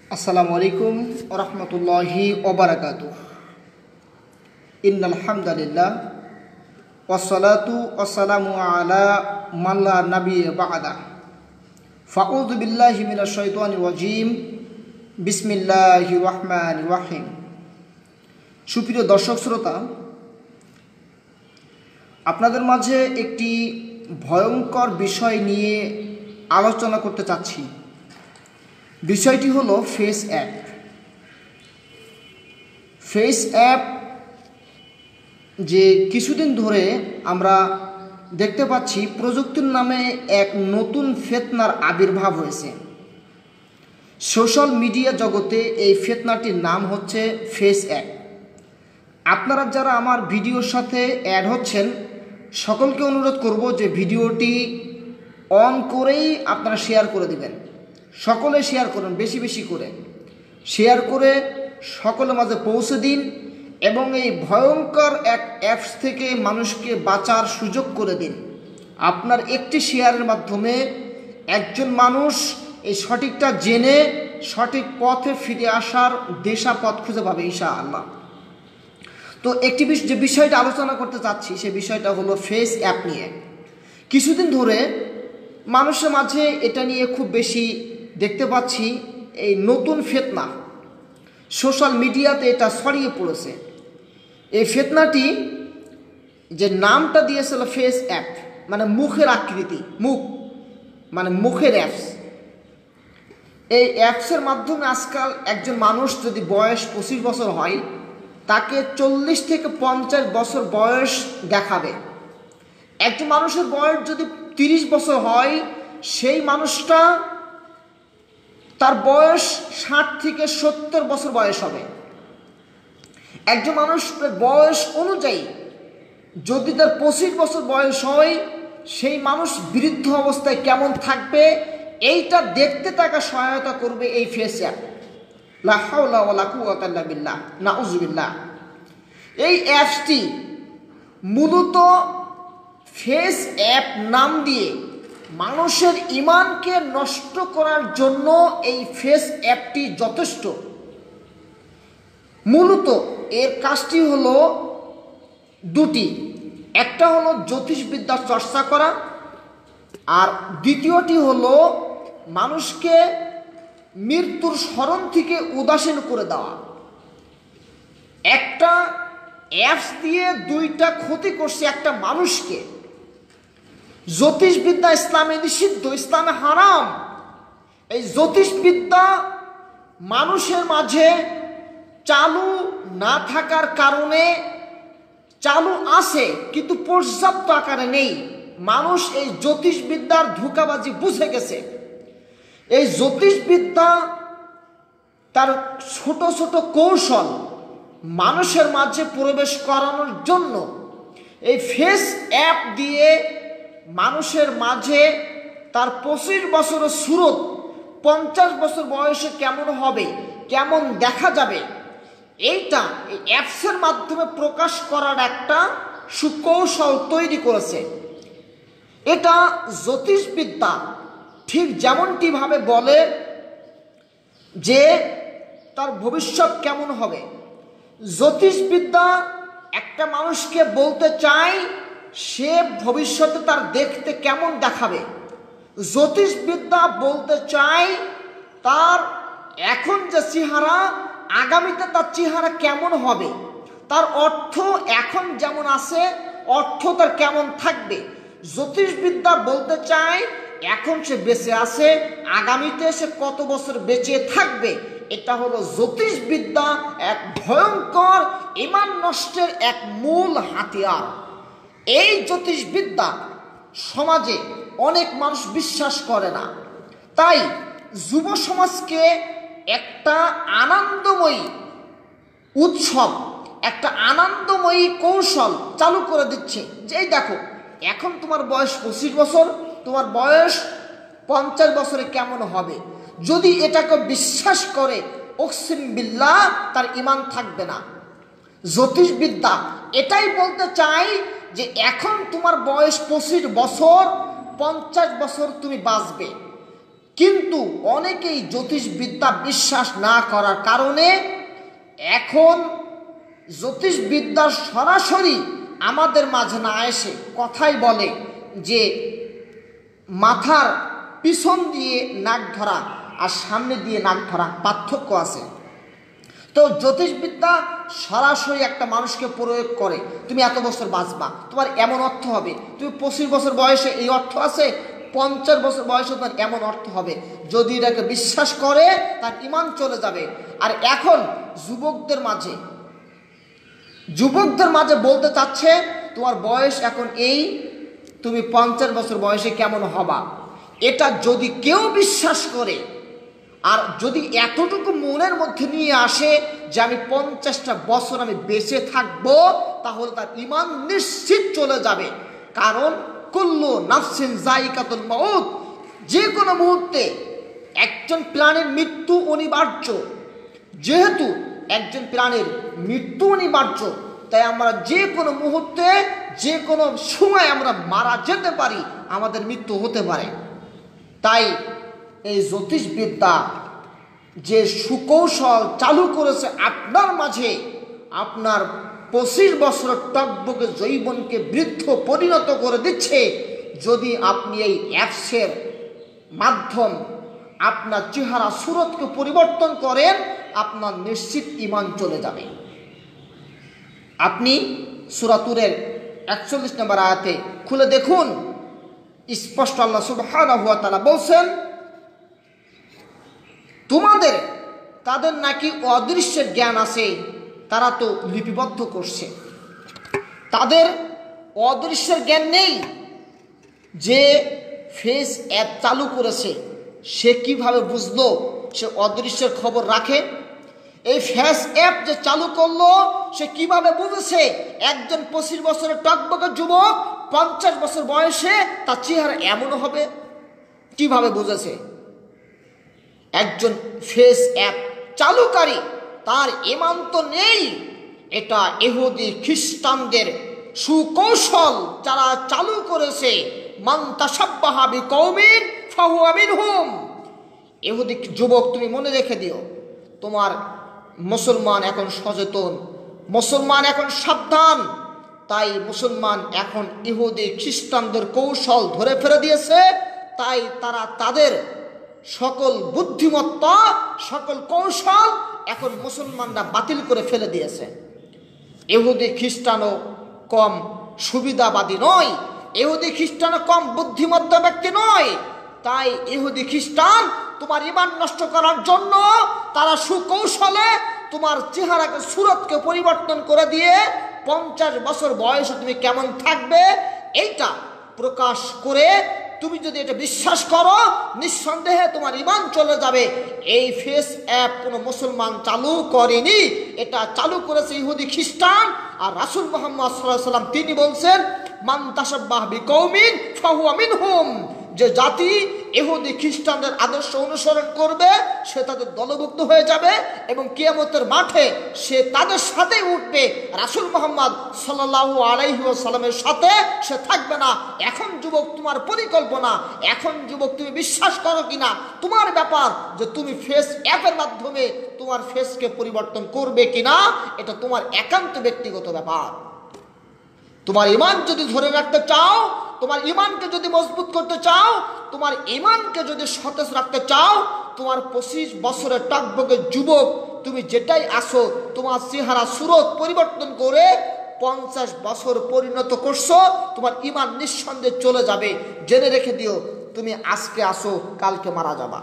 আসসালামু আলাইকুম ওয়া রাহমাতুল্লাহি ওয়া বারাকাতুহু। ইন্নাল হামদালিল্লাহ ওয়াসসালাতু ওয়াসসালামু আলা মান লা নাবিয়্যা বা'দা। ফাউযু বিল্লাহি মিনাশ শাইতানির রাজীম। বিসমিল্লাহির রহমানির রহিম। সুপ্রিয় দর্শক শ্রোতা, আপনাদের মাঝে একটি ভয়ঙ্কর বিষয় নিয়ে আলোচনা করতে চাচ্ছি। বিষয়টি হলো ফেস অ্যাপ। ফেস অ্যাপ যে কিছুদিন ধরে আমরা দেখতে পাচ্ছি প্রযুক্তির নামে এক নতুন ফিতনার আবির্ভাব হয়েছে। সোশ্যাল মিডিয়া জগতে এই ফিতনাটির নাম হচ্ছে ফেস অ্যাপ। আপনারা যারা আমার ভিডিওর সাথে অ্যাড হচ্ছেন সকলকে অনুরোধ করব যে ভিডিওটি অন করেই আপনারা শেয়ার করে দিবেন। সকলে শেয়ার করুন, বেশি বেশি করে শেয়ার করে সকলের মাঝে পৌঁছে দিন এবং এই ভয়ঙ্কর এক অ্যাপস থেকে মানুষকে বাঁচার সুযোগ করে দিন। আপনার একটি শেয়ারের মাধ্যমে একজন মানুষ এই সঠিকটা জেনে সঠিক পথে ফিরে আসার দিশা পথ খুঁজে পাবে ইনশাআল্লাহ। তো একটি যে বিষয়টা আলোচনা করতে চাচ্ছি সে বিষয়টা হলো ফেস অ্যাপ নিয়ে। কিছুদিন ধরে মানুষের মাঝে এটা নিয়ে খুব বেশি দেখতে পাচ্ছি এই নতুন ফিতনা সোশ্যাল মিডিয়াতে এটা ছড়িয়ে পড়েছে। এই ফিতনাটি যে নামটা দিয়েছিল ফেস অ্যাপ, মানে মুখের আকৃতি, মুখ মানে মুখের অ্যাপস। এই অ্যাপসের মাধ্যমে আজকাল একজন মানুষ যদি বয়স 25 বছর হয় তাকে 40 থেকে 50 বছর বয়স দেখাবে। একজন মানুষের বয়স যদি 30 বছর হয় সেই মানুষটা তার বয়স 60 থেকে 70 বছর বয়স হবে। একজন মানুষের বয়স অনুযায়ী যদি তার 25 বছর বয়স হয় সেই মানুষ বৃদ্ধ অবস্থায় কেমন থাকবে এইটা দেখতে তাকে সহায়তা করবে এই ফেস অ্যাপ। লা হাওলা ওয়ালা কুওয়াতা ইল্লা বিল্লাহ, নাউযুবিল্লাহ। এই অ্যাপসটি মূলত ফেস অ্যাপ নাম দিয়ে মানুষের ঈমানকে নষ্ট করার জন্য এই ফেস অ্যাপটি যথেষ্ট। মূলত এর কাজটি হলো দুটি, একটা হলো জ্যোতিষবিদ্যার চর্চা করা আর দ্বিতীয়টি হলো মানুষকে মৃত্যুর স্মরণ থেকে উদাসীন করে দেওয়া। একটা অ্যাপস দিয়ে দুইটা ক্ষতি করছে একটা মানুষকে। জ্যোতিষবিদ্যা ইসলামে নিষিদ্ধ, ইসলামে হারাম। এই জ্যোতিষবিদ্যা মানুষের মাঝে চালু না থাকার কারণে চালু আছে কিন্তু পর্যাপ্ত আকারে নেই। মানুষ এই জ্যোতিষবিদ্যার ধোঁকাবাজি বুঝে গেছে। এই জ্যোতিষবিদ্যা তার ছোট ছোট কৌশল মানুষের মাঝে প্রবেশ করানোর জন্য এই ফেস অ্যাপ দিয়ে মানুষের মাঝে তার 25 বছরের সুরত 50 বছর বয়সে কেমন হবে, কেমন দেখা যাবে, এইটা এই অ্যাপসের মাধ্যমে প্রকাশ করার একটা সুকৌশল তৈরি করেছে। এটা জ্যোতিষবিদ্যা ঠিক যেমনটি ভাবে বলে যে তার ভবিষ্যৎ কেমন হবে। জ্যোতিষবিদ্যা একটা মানুষকে বলতে চায় সে ভবিষ্যতে তার দেখতে কেমন দেখাবে। জ্যোতিষবিদ্যা বলতে চায় তার এখন যে চেহারা আগামীতে তার চেহারা কেমন হবে, তার অর্থ এখন যেমন আছে অর্থ তার কেমন থাকবে। জ্যোতিষবিদ্যা বলতে চায় এখন সে বেঁচে আছে, আগামীতে সে কত বছর বেঁচে থাকবে। এটা হলো জ্যোতিষবিদ্যা এক ভয়ঙ্কর ঈমান নষ্টের এক মূল হাতিয়ার। এই জ্যোতিষবিদ্যা সমাজে অনেক মানুষ বিশ্বাস করে না, তাই যুব সমাজকে একটা আনন্দময়ী উৎসব, একটা আনন্দময়ী কৌশল চালু করে দিচ্ছে। যেই দেখো এখন তোমার বয়স 25 বছর, তোমার বয়স 50 বছরে কেমন হবে। যদি এটাকে বিশ্বাস করে অকসিম বিল্লাহ তার ঈমান থাকবে না। জ্যোতিষবিদ্যা এটাই বলতে চায় যে এখন তোমার বয়স 25 বছর, 50 বছর তুমি বাঁচবে, কিন্তু অনেকেই জ্যোতিষবিদ্যা বিশ্বাস না করার কারণে এখন জ্যোতিষবিদ্যার সরাসরি আমাদের মাঝে না এসে কথাই বলে যে মাথার পিছন দিয়ে নাক ধরা আর সামনে দিয়ে নাক ধরা পার্থক্য আছে। তো জ্যোতিষবিদ্যা সরাসরি একটা মানুষকে প্রয়োগ করে তুমি এত বছর বাঁচবা, তোমার এমন অর্থ হবে, তুমি 25 বছর বয়সে এই অর্থ আছে, 50 বছর বয়সে তোমার এমন অর্থ হবে। যদি এটাকে বিশ্বাস করে তার ঈমান চলে যাবে। আর এখন যুবকদের মাঝে বলতে চাচ্ছে তোমার বয়স এখন এই, তুমি 50 বছর বয়সে কেমন হবা। এটা যদি কেউ বিশ্বাস করে আর যদি এতটুকু মনের মধ্যে নিয়ে আসে যে আমি 50টা বছর আমি বেঁচে থাকবো, তাহলে তার ঈমান নিশ্চিত চলে যাবে। কারণ কুল্লু নাফসিন যায়িকাতুল মাউত, যে কোনো মুহূর্তে একজন প্রাণীর মৃত্যু অনিবার্য। যেহেতু একজন প্রাণীর মৃত্যু অনিবার্য, তাই আমরা যে কোনো মুহূর্তে যে কোনো সময় আমরা মারা যেতে পারি, আমাদের মৃত্যু হতে পারে। তাই এই জ্যোতিষবিদ্যা যে সুকৌশল চালু করেছে আপনার মাঝে, আপনার 25 বছরের টকবকে যৌবনকে বৃদ্ধ পরিণত করে দিচ্ছে। যদি আপনি এই অ্যাপসের মাধ্যম আপনার চেহারা সুরতকে পরিবর্তন করেন, আপনার নিশ্চিত ঈমান চলে যাবে। আপনি সূরা তুরের 41 নম্বর আয়াতে খুলে দেখুন, স্পষ্ট আল্লাহ সুবহানাহু ওয়া তাআলা বলছেন, তাদের নাকি অদৃশ্যের জ্ঞান আছে, তারা তো লিপিবদ্ধ করছে। তাদের অদৃশ্যের জ্ঞান নেই। যে ফেস অ্যাপ চালু করেছে সে কিভাবে বুঝলো সে অদৃশ্যের খবর রাখে? এই ফেস অ্যাপ যে চালু করলো সে কিভাবে বুঝেছে একজন 25 বছরের টকবকে যুবক 50 বছর বয়সে তার চেহারা এমন হবে? কিভাবে বুঝেছে? একজন ফেস অ্যাপ চালুকারী তার ঈমান তো নেই। এটা ইহুদি খ্রিস্টানদের সুকৌশল যারা চালু করেছে। মান তাশাব্বাহা বিকওমিন ফাহুয়া মিনহুম। ইহুদি যুবক, তুমি মনে রেখে দিও, তোমার মুসলমান এখন সচেতন, মুসলমান এখন সাবধান। তাই মুসলমান এখন ইহুদি খ্রিস্টানদের কৌশল ধরে ফেলে দিয়েছে। তাই তারা তাদের সকল বুদ্ধিমত্তা, সকল কৌশল এখন মুসলমানরা বাতিল করে ফেলে দিয়েছে। ইহুদি খ্রিস্টানও কম সুবিধাবাদী নয়, ইহুদি খ্রিস্টানও কম বুদ্ধিমত্তা ব্যক্তি নয়। তাই ইহুদি খ্রিস্টান তোমার ঈমান নষ্ট করার জন্য তারা সুকৌশলে তোমার চেহারাকে সুরতকে পরিবর্তন করে দিয়ে 50 বছর বয়সে তুমি কেমন থাকবে এইটা প্রকাশ করে তুমি যদি এটা বিশ্বাস করো, নিঃসন্দেহে তোমার ঈমান চলে যাবে। এই ফেস অ্যাপ কোনো মুসলমান চালু করেনি, এটা চালু করেছে ইহুদি খ্রিস্টান। আর রাসূল মুহাম্মদ সাল্লাল্লাহু আলাইহি ওয়াসাল্লাম তিনি বলছেন, মান তাশাব্বাহা বিকওমিন ফাহুয়া মিনহুম। যে জাতি ইহুদি খ্রিস্টানদের আদর্শ অনুসরণ করবে সে তাদের দলভুক্ত হয়ে যাবে এবং কিয়ামতের মাঠে সে তাদের সাথে উঠবে। রাসূল মুহাম্মদ সাল্লাল্লাহু আলাইহি ওয়াসাল্লামের সাথে সে থাকবে না। এখন যুবক তোমার পরিকল্পনা, এখন যুবক তুমি বিশ্বাস করো কিনা তোমার ব্যাপার, যে তুমি ফেস অ্যাপের মাধ্যমে তোমার ফেসকে পরিবর্তন করবে কিনা এটা তোমার একান্ত ব্যক্তিগত ব্যাপার। তোমার ঈমান যদি ধরে রাখতে চাও, তোমার ঈমানকে যদি মজবুত করতে চাও, তোমার ঈমানকে যদি সতেজ রাখতে চাও, তোমার 25 বছরের টকবকে যুবক তুমি যেটাই আসো, তোমার চেহারা সুরত পরিবর্তন করে 50 বছর পরিণত করছো, তোমার ঈমান নিঃসন্দেহে চলে যাবে। জেনে রেখে দিও, তুমি আজকে আসো কালকে মারা যাবা,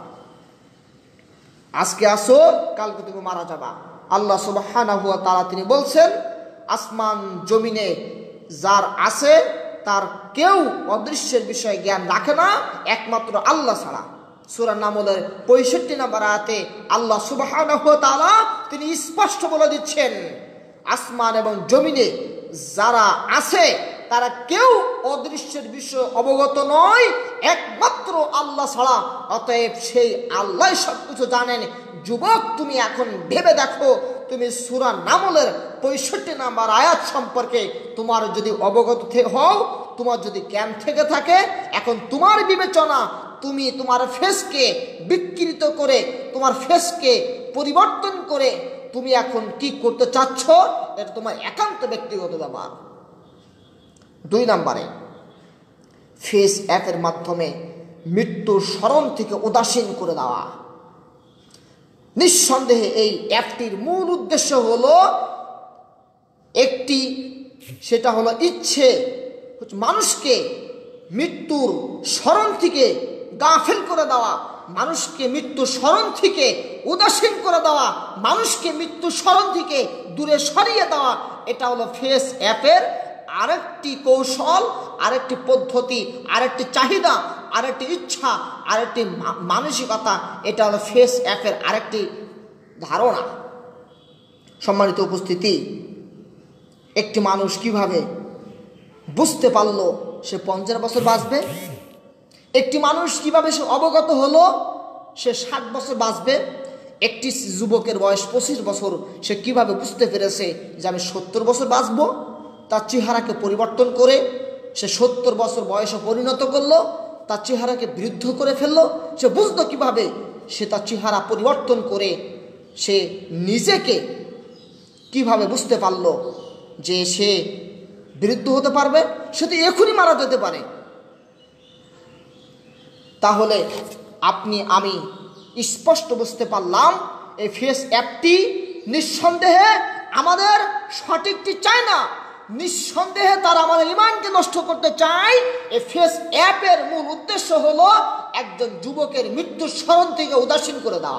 আজকে আসো কালকে তুমি মারা যাবা। আল্লাহ সুবহানাহু ওয়া তাআলা তিনি বলছেন, আসমান জমিনে যার আছে তার কেউ অদৃশ্যের বিষয়ে জ্ঞান রাখে না একমাত্র আল্লাহ ছাড়া। সূরা নামলের 65 নম্বর আয়াতে আল্লাহ সুবহানাহু ওয়া তাআলা তিনি স্পষ্ট বলে দিচ্ছেন, আসমান এবং জমিনে যারা আছে তারা কেউ অদৃশ্যের বিষয়ে অবগত নয় একমাত্র আল্লাহ ছাড়া। অতএব সেই আল্লাহ সবকিছু জানেন। যুবক তুমি এখন ভেবে দেখো, তুমি সূরা নামলের 65 নম্বর আয়াত সম্পর্কে তোমার যদি অবগত হও, তোমার যদি জ্ঞান থেকে থাকে, এখন তোমার বিবেচনা তুমি তোমার ফেসকে বিকৃত করে, তোমার ফেসকে পরিবর্তন করে তুমি এখন কি করতে চাচ্ছ, এটা তোমার একান্ত ব্যক্তিগত ব্যাপার। 2 নম্বরে, ফেস অ্যাপের মাধ্যমে মৃত্যুর স্মরণ থেকে উদাসীন করে দেওয়া। নিঃসন্দেহে এই অ্যাপটির মূল উদ্দেশ্য হলো একটি, সেটা হলো ইচ্ছে মানুষকে মৃত্যুর স্মরণ থেকে গাফেল করে দেওয়া, মানুষকে মৃত্যুর স্মরণ থেকে উদাসীন করে দেওয়া, মানুষকে মৃত্যুর স্মরণ থেকে দূরে সরিয়ে দেওয়া। এটা হলো ফেস অ্যাপের আরেকটি কৌশল, আরেকটি পদ্ধতি, আরেকটি চাহিদা, আরেকটি ইচ্ছা, আরেকটি মানসিকতা। এটা হলো ফেস অ্যাপের আরেকটি ধারণা। সম্মানিত উপস্থিতি, একটি মানুষ কিভাবে বুঝতে পারলো সে 50 বছর বাঁচবে? একটি মানুষ কিভাবে সে অবগত হলো সে 60 বছর বাঁচবে? একটি যুবকের বয়স 25 বছর, সে কিভাবে বুঝতে পেরেছে যে আমি 70 বছর বাঁচব? তার চেহারাকে পরিবর্তন করে সে 70 বছর বয়সে পরিণত করলো, তার চেহারাকে বৃদ্ধ করে ফেললো। সে বুঝতো কিভাবে? সে তার চেহারা পরিবর্তন করে সে নিজেকে কিভাবে বুঝতে পারলো যে সে বৃদ্ধ হতে পারবে? সে তো এখনই মারা যেতে পারে। তাহলে আপনি আমি স্পষ্ট বুঝতে পারলাম এই ফেস অ্যাপটি নিঃসন্দেহে আমাদের সঠিকটি চায় না, নিঃসন্দেহে তারা আমাদের ঈমানকে নষ্ট করতে চায়। এই ফেস অ্যাপের মূল উদ্দেশ্য হলো একজন যুবকের মৃত্যুর স্মরণ থেকে উদাসীন করে দেওয়া।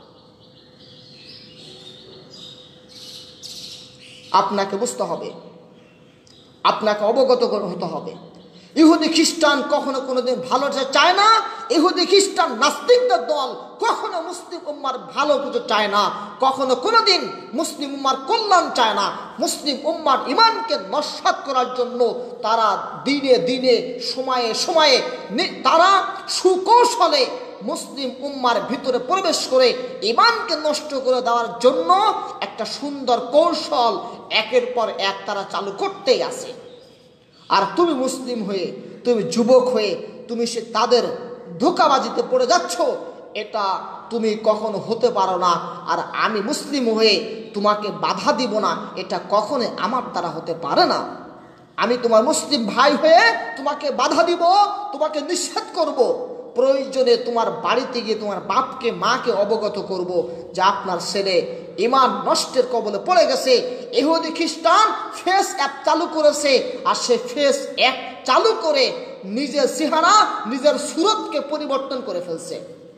আপনাকে বুঝতে হবে, আপনাকে অবগত হতে হবে। ইহুদি খ্রিস্টান কখনো কোনোদিন ভালো চায় না। ইহুদি খ্রিস্টান নাস্তিকদের দল কখনো মুসলিম উম্মার ভালো কিছু চায় না, কখনো কোনোদিন মুসলিম উম্মার কল্যাণ চায় না। মুসলিম উম্মার ঈমানকে নস্যাৎ করার জন্য তারা দিনে দিনে সময়ে সময়ে তারা সুকৌশলে মুসলিম উম্মার ভিতরে প্রবেশ করে ঈমানকে নষ্ট করে দেওয়ার জন্য একটা সুন্দর কৌশল একের পর এক তারা চালু করতেই আছে। আর তুমি মুসলিম হয়ে, তুমি যুবক হয়ে তুমি সে তাদের ধোঁকাবাজিতে পড়ে যাচ্ছ, এটা তুমি কখনো হতে পারো না। আর আমি মুসলিম হয়ে তোমাকে বাধা দিব না, এটা কখনো আমার দ্বারা হতে পারে না। আমি তোমার মুসলিম ভাই হয়ে তোমাকে বাধা দিব, তোমাকে নিষেধ করব। প্রয়োজনে তোমার বাড়িতে গিয়ে তোমার বাপকে মাকে অবগত করব যে আপনার ছেলে ঈমান নষ্টের কবলে পড়ে গেছে। ইহুদি খ্রিস্টান ফেস অ্যাপ চালু করেছে, আর সে ফেস অ্যাপ চালু করে নিজের চেহারা, নিজের সুরতকে পরিবর্তন করে ফেলছে।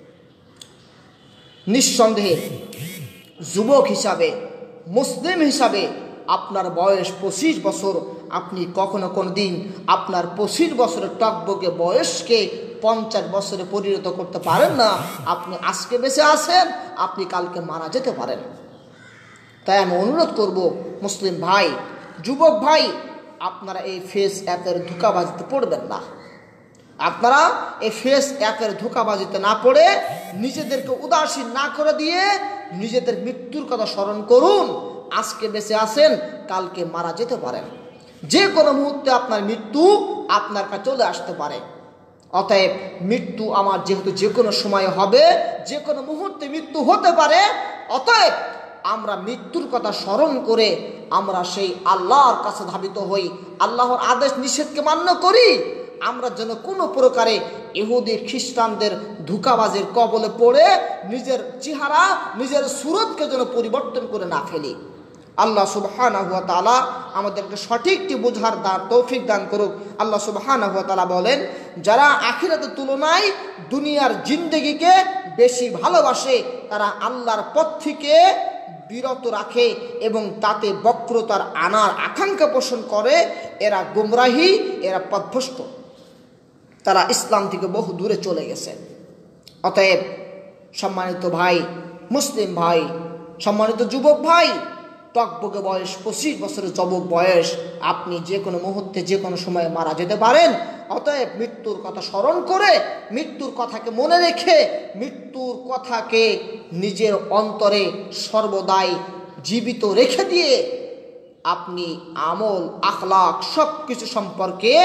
নিঃসন্দেহে যুবক হিসাবে, মুসলিম হিসাবে আপনার বয়স 25 বছর, আপনি কখনো কোনো দিন আপনার 25 বছরের টকবকে বয়সকে 50 বছরে পরিণত করতে পারেন না। আপনি আজকে বেঁচে আছেন, আপনি কালকে মারা যেতে পারেন। তাই আমি অনুরোধ করব মুসলিম ভাই, যুবক ভাই, আপনারা এই ফেস অ্যাপের ধোঁকাবাজিতে পড়বেন না। আপনারা এই ফেস অ্যাপের ধোঁকাবাজিতে না পড়ে নিজেদেরকে উদাসীন না করে দিয়ে নিজেদের মৃত্যুর কথা স্মরণ করুন। আজকে বেঁচে আছেন, কালকে মারা যেতে পারেন। যে কোনো মুহূর্তে আপনার মৃত্যু আপনার কাছে চলে আসতে পারে। অতএব মৃত্যু আমার যেহেতু যে কোনো সময় হবে, যে কোনো মুহূর্তে মৃত্যু হতে পারে, অতএব আমরা মৃত্যুর কথা স্মরণ করে আমরা সেই আল্লাহর কাছে ধাবিত হই, আল্লাহর আদেশ নিষেধকে মান্য করি। আমরা যেন কোনো প্রকারে ইহুদি খ্রিস্টানদের ধোঁকাবাজির কবলে পড়ে নিজের চেহারা, নিজের সুরতকে যেন পরিবর্তন করে না ফেলি। আল্লাহ সুবহানাহু ওয়া তাআলা আমাদেরকে সঠিকটি বোঝার তৌফিক দান করুক। আল্লাহ সুবহানাহু ওয়া তাআলা বলেন, যারা আখিরাতের তুলনায় দুনিয়ার জিন্দেগিকে বেশি ভালোবাসে তারা আল্লাহর পথ থেকে বিরত রাখে এবং তাতে বক্রতার আনার আকাঙ্ক্ষা পোষণ করে, এরা গুমরাহি, এরা পথভ্রষ্ট, তারা ইসলাম থেকে বহু দূরে চলে গেছে। অতএব সম্মানিত ভাই, মুসলিম ভাই, সম্মানিত যুবক ভাই, টকবকে বয়স 25 বছরের যুবক বয়স, আপনি যে কোনো মুহূর্তে যে কোনো সময় মারা যেতে পারেন। অতএব মৃত্যুর কথা স্মরণ করে, মৃত্যুর কথাকে মনে রেখে, মৃত্যুর কথাকে নিজের অন্তরে সর্বদাই জীবিত রেখে দিয়ে আপনি আমল, আখলাক সব কিছু সম্পর্কে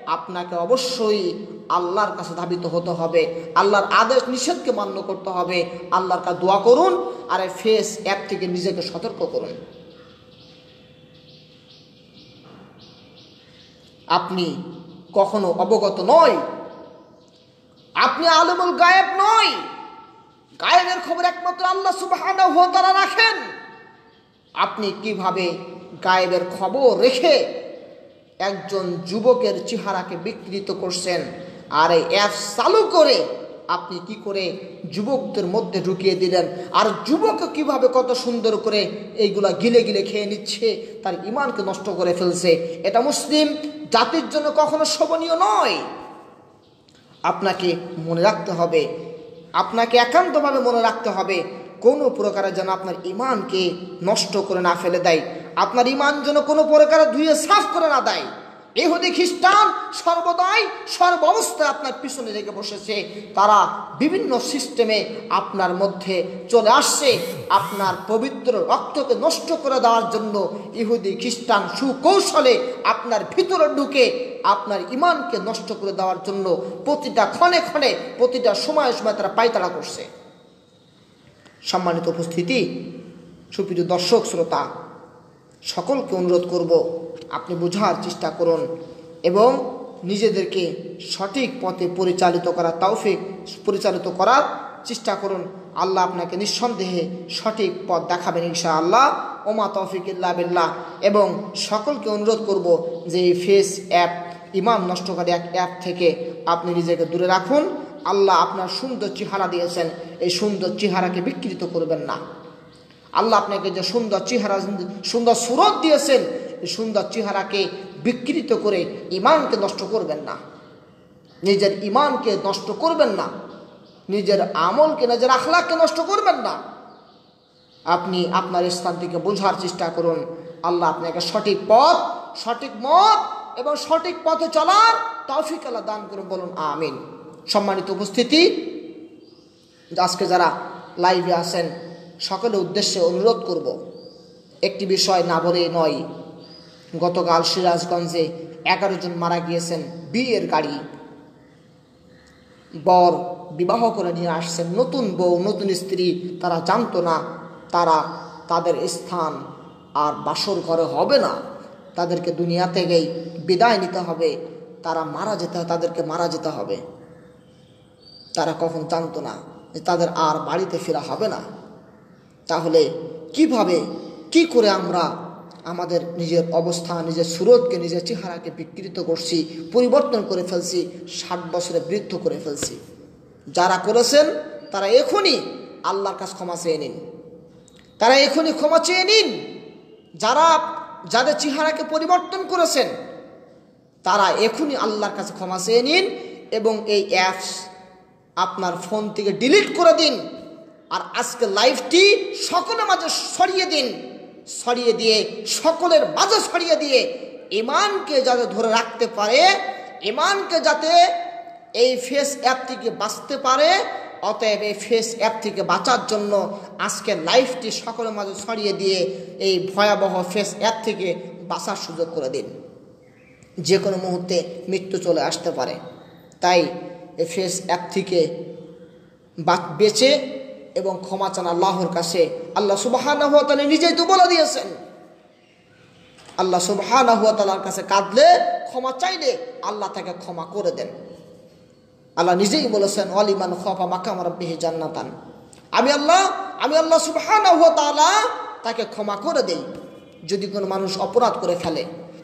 আপনাকে অবশ্যই আল্লাহর কাছে ধাবিত হতে হবে, আল্লাহর আদেশ নিষেধকে মান্য করতে হবে। আল্লাহর কাছে দোয়া করুন আর এই ফেস অ্যাপ থেকে নিজেকে সতর্ক করুন। আপনি কখনো অবগত নয়, আপনি আলিমুল গায়েব নয়, গায়েবের খবর একমাত্র আল্লাহ সুবহানাহু ওয়া তাআলা রাখেন। আপনি কিভাবে গায়েবের খবর রেখে একজন যুবকের চেহারাকে বিকৃত করছেন, আর এই অ্যাপ চালু করে আপনি কি করে যুবকদের মধ্যে ঢুকিয়ে দিলেন, আর যুবক কিভাবে কত সুন্দর করে এইগুলা গিলে গিলে খেয়ে নিচ্ছে, তার ঈমানকে নষ্ট করে ফেলছে। এটা মুসলিম জাতির জন্য কখনো শোভনীয় নয়। আপনাকে মনে রাখতে হবে, আপনাকে একান্তভাবে মনে রাখতে হবে, কোনো প্রকারে যেন আপনার ঈমানকে নষ্ট করে না ফেলে দেয়, আপনার ঈমান যেন কোনো প্রকারে ধুয়ে সাফ করে না দেয়। ইহুদি খ্রিস্টান সর্বদাই সর্বাবস্থায় আপনার পিছনে লেগে বসেছে, তারা বিভিন্ন সিস্টেমে আপনার মধ্যে চলে আসছে আপনার পবিত্র রক্তকে নষ্ট করে দেওয়ার জন্য। ইহুদি খ্রিস্টান সুকৌশলে আপনার ভিতরে ঢুকে আপনার ঈমানকে নষ্ট করে দেওয়ার জন্য প্রতিটা ক্ষণে ক্ষণে প্রতিটা সময়ে সময়ে তারা পায়তারা করছে। সম্মানিত উপস্থিতি, সুপ্রিয় দর্শক শ্রোতা, সকলকে অনুরোধ করব, আপনি বোঝার চেষ্টা করুন এবং নিজেদেরকে সঠিক পথে পরিচালিত করার চেষ্টা করুন। আল্লাহ আপনাকে নিঃসন্দেহে সঠিক পথ দেখাবেন ইনশাআল্লাহ। ওমা তৌফিক ইল্লা বিল্লাহ। এবং সকলকে অনুরোধ করব যে এই ফেস অ্যাপ, ঈমান নষ্টকারী এক অ্যাপ থেকে আপনি নিজেকে দূরে রাখুন। আল্লাহ আপনার সুন্দর চেহারা দিয়েছেন, এই সুন্দর চেহারাকে বিকৃত করবেন না। আল্লাহ আপনাকে যে সুন্দর চেহারা, সুন্দর সুরত দিয়েছেন, এই সুন্দর চেহারাকে বিকৃত করে ঈমানকে নষ্ট করবেন না, নিজের ঈমানকে নষ্ট করবেন না, নিজের আমলকে, নিজের আখলাককে নষ্ট করবেন না। আপনি আপনার স্থান থেকে বোঝার চেষ্টা করুন। আল্লাহ আপনাকে সঠিক পথ, সঠিক মত এবং সঠিক পথে চলার তৌফিক আল্লাহ দান করুন, বলুন আমিন। সম্মানিত উপস্থিতি, আজকে যারা লাইভে আছেন সকলের উদ্দেশ্যে অনুরোধ করব, একটি বিষয় না বলে নয়। গতকাল সিরাজগঞ্জে 11 জন মারা গিয়েছেন। বিয়ের গাড়ি, বর বিবাহ করে নিয়ে আসছেন, নতুন বউ নতুন স্ত্রী, তারা জানতো না তাদের স্থান আর বাসর ঘরে হবে না, তাদেরকে দুনিয়া থেকেই বিদায় নিতে হবে, তাদেরকে মারা যেতে হবে। তারা কখন জানতো না যে তাদের আর বাড়িতে ফেরা হবে না। তাহলে কিভাবে, কি করে আমরা আমাদের নিজের অবস্থা, নিজের সুরতকে, নিজের চেহারাকে বিকৃত করছি, পরিবর্তন করে ফেলছি, 60 বছরে বৃদ্ধ করে ফেলছি। যারা করেছেন তারা এখনই আল্লাহর কাছে ক্ষমা চেয়ে নিন, তারা এখনই ক্ষমা চেয়ে নিন। যাদের চেহারাকে পরিবর্তন করেছেন তারা এখনই আল্লাহর কাছে ক্ষমা চেয়ে নিন এবং এই অ্যাপস আপনার ফোন থেকে ডিলিট করে দিন। আর আজকে লাইভটি সকলের মাঝে ছড়িয়ে দিন, ছড়িয়ে দিয়ে সকলের মাঝে ছড়িয়ে দিয়ে ঈমানকে যাতে ধরে রাখতে পারে, ঈমানকে যাতে এই ফেস অ্যাপ থেকে বাঁচতে পারে, অতএব এই ফেস অ্যাপ থেকে বাঁচার জন্য আজকে লাইভটি সকলের মাঝে ছড়িয়ে দিয়ে এই ভয়াবহ ফেস অ্যাপ থেকে বাঁচার সুযোগ করে দিন। যে কোনো মুহূর্তে মৃত্যু চলে আসতে পারে। তাই এই ফেস অ্যাপ থেকে বেঁচে এবং ক্ষমা চান আল্লাহর কাছে। আল্লাহ সুবহানাহু ওয়া তাআলা নিজেই তো বলে দিয়েছেন, আল্লাহ সুবহানাহু ওয়া তাআলার কাছে কাঁদলে, ক্ষমা চাইলে আল্লাহ তাকে ক্ষমা করে দেন। আল্লাহ নিজেই বলেছেন, ওয়ালিমান খাফা মাকাম রাব্বিহি জান্নাতান। আমি আল্লাহ সুবহানাহু ওয়া তাআলা তাকে ক্ষমা করে দেই। যদি কোনো মানুষ অপরাধ করে ফেলে,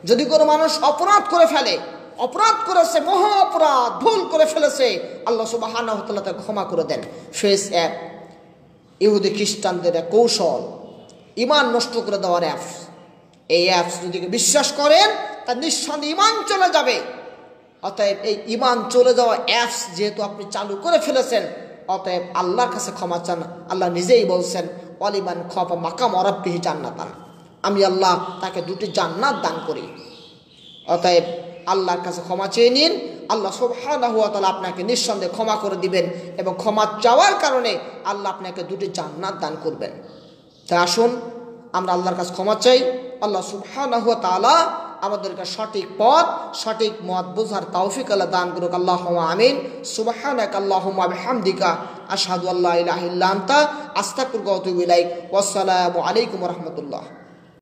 অপরাধ করেছে, মহা অপরাধ, ভুল করে ফেলেছে, আল্লাহ সুবহানাহু ওয়া তাআলা তাকে ক্ষমা করে দেন। ফেস অ্যাপ ইহুদি খ্রিস্টানদের এক কৌশল, ঈমান নষ্ট করে দেওয়ার অ্যাপস। এই অ্যাপস যদি বিশ্বাস করেন তার নিঃসন্দেহে ঈমান চলে যাবে। অতএব এই ঈমান চলে যাওয়া অ্যাপস যেহেতু আপনি চালু করে ফেলেছেন, অতএব আল্লাহর কাছে ক্ষমা চান। আল্লাহ নিজেই বলছেন, ওয়ালিমান খাফা মাকাম রাব্বিহি জান্নাতান। আমি আল্লাহ তাকে 2টি জান্নাত দান করি। অতএব আল্লাহর কাছে ক্ষমা চেয়ে নিন, আল্লাহ সুবহানাহু ওয়া তাআলা আপনাকে নিঃসন্দেহে ক্ষমা করে দিবেন এবং ক্ষমা চাওয়ার কারণে আল্লাহ আপনাকে 2টি জান্নাত দান করবেন। তাই আসুন আমরা আল্লাহর কাছে ক্ষমা চাই। আল্লাহ সুবহানাহু ওয়া তাআলা আমাদেরকে সঠিক পথ সঠিক মত বোঝার তৌফিক আল্লাহ দান করুক। আল্লাহুম্মা আমিন। সুবহানাকা আল্লাহুম্মা বিহামদিকা আশহাদু আল্লা ইলাহা ইল্লা আনতা আস্তাগফিরুকা ওয়া আতুবু ইলাইক। ওয়াসসালামু আলাইকুম ওয়া রাহমাতুল্লাহ।